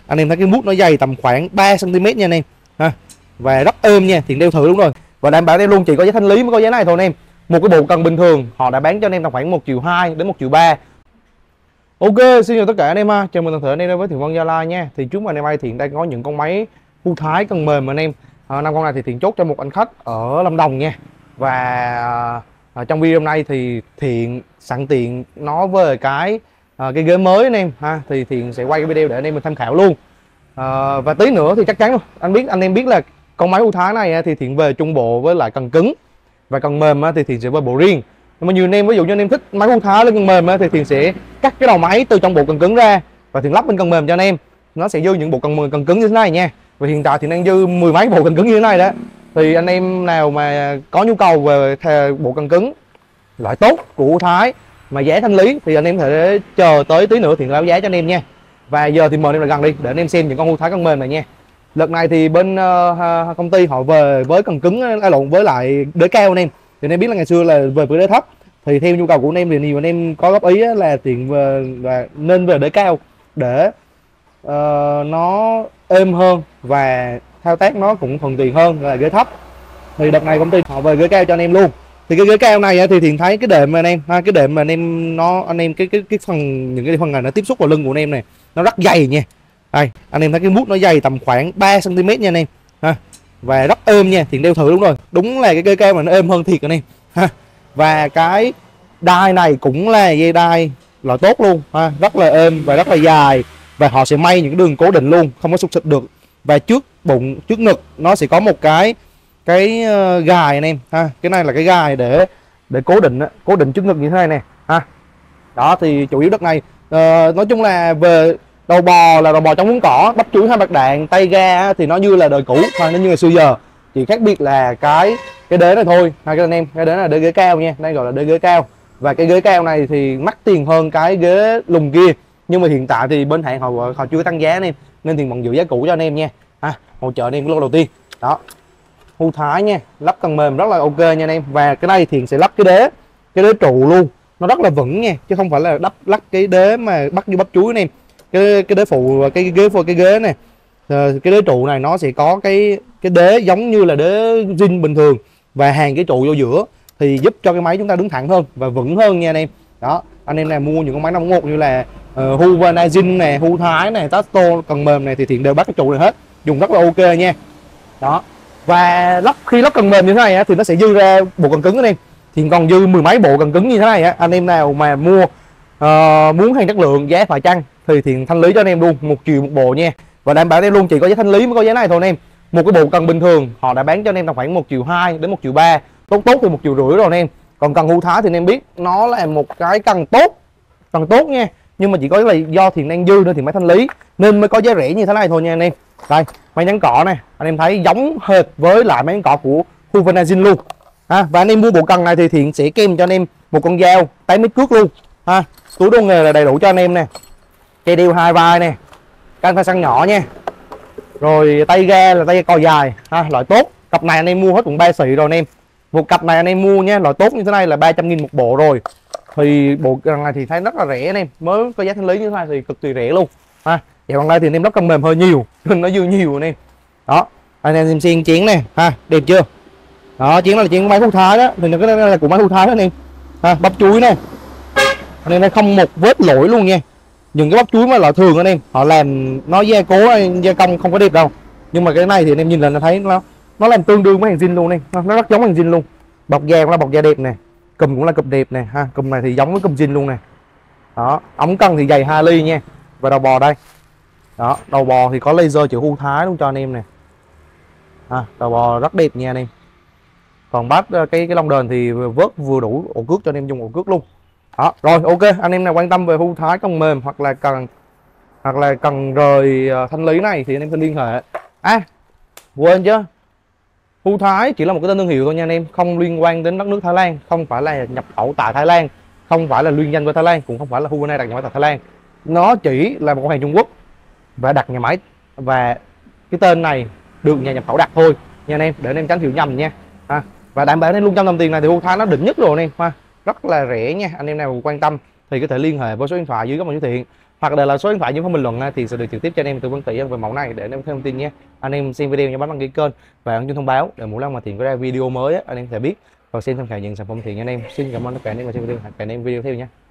Anh em thấy cái mút nó dày tầm khoảng 3 cm nha anh em ha, và rất êm nha. Thiện đeo thử đúng rồi, và đảm bảo anh em luôn, chỉ có giá thanh lý mới có giá này thôi anh em. Một cái bộ cần bình thường họ đã bán cho anh em tầm khoảng 1.200.000 đến 1.300.000. Ok, xin chào tất cả anh em ha, chào mừng toàn thể anh em đến với Thiện Vân Gia Lai nha. Thì trước mà anh em ơi, Thiện đang có những con máy hưu thái cần mềm mà anh em. Năm con này thì Thiện chốt cho một anh khách ở Lâm Đồng nha. Và trong video hôm nay thì Thiện sẵn tiện nói về cái ghế mới anh em ha, thì Thiện sẽ quay cái video để anh em mình tham khảo luôn. Và tí nữa thì chắc chắn luôn, anh em biết là con máy hưu thái này thì Thiện về trung bộ với lại cần cứng, và cần mềm thì Thiện sẽ về bộ riêng. Nhưng mà nhiều anh em, ví dụ như anh em thích máy hưu thái lên cần mềm thì Thiện sẽ cắt cái đầu máy từ trong bộ cần cứng ra và Thiện lắp bên cần mềm cho anh em. Nó sẽ dư những bộ cần cứng như thế này nha. Và hiện tại thì đang dư 10 mấy bộ cần cứng như thế này đó. Thì anh em nào mà có nhu cầu về bộ cần cứng loại tốt của hưu thái mà giá thanh lý thì anh em thể chờ tới tí nữa Thiện báo giá cho anh em nha. Và giờ thì mời anh em là gần đi để anh em xem những con hưu thái cần mềm này nha. Đợt này thì bên công ty họ về với cần cứng lộn với lại đế cao anh em. Thì anh em biết là ngày xưa là về với đế thấp, thì theo nhu cầu của anh em thì nhiều anh em có góp ý là Thiện và nên về đế cao để nó êm hơn và thao tác nó cũng thuận tiện hơn là ghế thấp. Thì đợt này công ty họ về ghế cao cho anh em luôn. Thì cái ghế cao này thì Thiện thấy cái đệm mà anh em ha, cái đệm mà anh em cái phần, những cái phần này nó tiếp xúc vào lưng của anh em này nó rất dày nha. Đây, anh em thấy cái mút nó dày tầm khoảng 3 cm nha anh em ha, và rất êm nha. Thiện đeo thử đúng rồi, đúng là cái ghế cao mà nó êm hơn thiệt anh em ha. Và cái đai này cũng là dây đai loại tốt luôn ha, rất là êm và rất là dài, và họ sẽ may những cái đường cố định luôn, không có sụt xịt được. Và trước bụng, trước ngực nó sẽ có một cái gài anh em ha, cái này là cái gài để cố định trước ngực như thế này nè ha. Đó thì chủ yếu đất này nói chung là về đầu bò là đầu bò trong bún cỏ, bắp chuối hai bạc đạn, tay ga thì nó như là đời cũ hoặc nó như ngày xưa giờ, chỉ khác biệt là cái đế này thôi hai các anh em. Cái đế là đế ghế cao nha, đây gọi là đế ghế cao. Và cái ghế cao này thì mắc tiền hơn cái ghế lùng kia, nhưng mà hiện tại thì bên hãng họ chưa tăng giá anh em, nên Thiện vẫn giữ giá cũ cho anh em nha ha. Hỗ trợ anh em cái lô đầu tiên đó, hưu thái nha, lắp cần mềm rất là ok nha anh em. Và cái này Thiện sẽ lắp cái đế trụ luôn, nó rất là vững nha, chứ không phải là lắp cái đế mà bắt như bắp chuối anh em. Cái đế phụ, cái ghế này, cái đế trụ này nó sẽ có cái đế giống như là đế zin bình thường, và hàng cái trụ vô giữa thì giúp cho cái máy chúng ta đứng thẳng hơn và vững hơn nha anh em. Đó, anh em nào mua những con máy 541 như là Huvanazin nè, hưu thái này, Tasto cần mềm này thì Thiện đều bắt cái trụ này hết, dùng rất là ok nha. Đó, và khi lắp cần mềm như thế này thì nó sẽ dư ra bộ cần cứng anh em. Thì còn dư 10 mấy bộ cần cứng như thế này anh em nào mà mua muốn hàng chất lượng giá phải chăng thì Thiện thanh lý cho anh em luôn 1 triệu một bộ nha. Và đảm bảo anh em luôn, chỉ có giá thanh lý mới có giá này thôi anh em. Một cái bộ cần bình thường họ đã bán cho anh em tầm khoảng 1.200.000 đến 1.300.000, tốt thì 1,5 triệu rồi anh em. Còn cần hưu thái thì anh em biết nó là một cái cần tốt nha, nhưng mà chỉ có là do Thiện đang dư nên Thiện mới thanh lý, nên mới có giá rẻ như thế này thôi nha anh em. Đây, máy nhắn cọ này anh em thấy giống hệt với lại máy nhắn cọ của Huvanazin luôn ha. Và anh em mua bộ cần này thì Thiện sẽ kèm cho anh em một con dao 8 mét cước luôn ha. Túi đồ nghề là đầy đủ cho anh em nè, cây đeo 2 vai nè, can pha xăng nhỏ nha, rồi tay ga là tay ga cò dài ha, loại tốt. Cặp này anh em mua hết cũng 3 xị rồi anh em. Một cặp này anh em mua nha, loại tốt như thế này là 300.000 một bộ rồi. Thì bộ cần này thì thấy rất là rẻ anh em, mới có giá thanh lý như thế này thì cực kỳ rẻ luôn ha. Dạo gần đây thì anh em lắp cần mềm hơi nhiều nên nó dư nhiều anh em. Đó, anh em xem chén nè ha, đẹp chưa? Đó, chén là chén của máy hưu thái đó, thì cái này là của máy hưu thái đó anh em ha. Bắp chuối nè anh em, đây không một vết lỗi luôn nha. Những cái bắp chuối mà loại thường anh em họ làm nó gia cố gia công không có đẹp đâu, nhưng mà cái này thì anh em nhìn là thấy nó làm tương đương với hàng zin luôn anh em, nó rất giống hàng zin luôn. Bọc da cũng là bọc da đẹp nè, cùm cũng là cùm đẹp nè ha, cùm này thì giống với cùm zin luôn nè. Đó, ống cân thì dày 2 ly nha. Và đầu bò đây, đó, đầu bò thì có laser chữ hưu thái luôn cho anh em nè ha. Đầu bò rất đẹp nha anh em. Còn bắt cái lông đền thì vớt vừa đủ ổ cước cho anh em dùng ổ cước luôn. Đó, rồi ok, anh em nào quan tâm về hưu thái cần mềm hoặc là cần rời thanh lý này thì anh em xin liên hệ. Quên chứ, hưu thái chỉ là một cái tên thương hiệu thôi nha anh em, không liên quan đến đất nước Thái Lan, không phải là nhập khẩu tại Thái Lan, không phải là liên danh với Thái Lan, cũng không phải là Huvana đặt nhà máy tại Thái Lan. Nó chỉ là một con hàng Trung Quốc và đặt nhà máy, và cái tên này được nhà nhập khẩu đặt thôi nha anh em, để anh em tránh hiểu nhầm nha ha. Và đảm bảo anh em luôn trong đồng tiền này thì hưu thái nó đỉnh nhất rồi anh em ha, rất là rẻ nha. Anh em nào quan tâm thì có thể liên hệ với số điện thoại dưới góc màn hình Thiện. hoặc là số điện thoại dưới phần bình luận thì sẽ được trực tiếp cho anh em tư vấn kỹ hơn về mẫu này để anh em thêm thông tin nhé. Anh em xem video nhớ bấm đăng ký kênh và ấn chuông thông báo để mỗi lần mà Thiện có ra video mới anh em sẽ biết, và xem tham khảo những sản phẩm Thiện nha anh em. Xin cảm ơn tất cả anh em và xem video, hẹn gặp anh em video theo nhé.